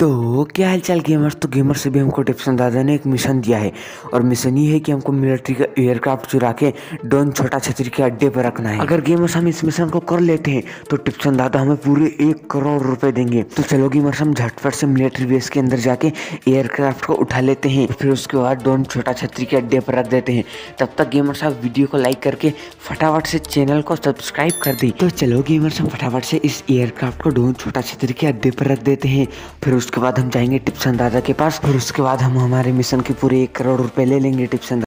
तो क्या हालचाल गेमर्स। तो गेमर से भी हमको टिप्सन दादा ने एक मिशन दिया है और मिशन ये है कि हमको मिलिट्री का एयरक्राफ्ट चुरा के ड्रोन छोटा छतरी के अड्डे पर रखना है। अगर गेमर्स हम इस मिशन को कर लेते हैं तो टिप्सन दादा हमें पूरे 1 करोड़ रुपए देंगे। तो चलो गेमर्स हम झटपट से मिलिट्री बेस के अंदर जाके एयरक्राफ्ट को उठा लेते हैं, फिर उसके बाद ड्रोन छोटा छतरी के अड्डे पर रख देते हैं। तब तक गेमर्स आप वीडियो को लाइक करके फटाफट से चैनल को सब्सक्राइब कर दी। तो चलो गेमर्स हम फटाफट से इस एयरक्राफ्ट को ड्रोन छोटा छतरी के अड्डे पर रख देते हैं। फिर उसके बाद हम जाएंगे टिप्सन दादा के पास और उसके बाद हम हमारे मिशन के पूरे 1 करोड़ रुपए ले लेंगे टिप्सन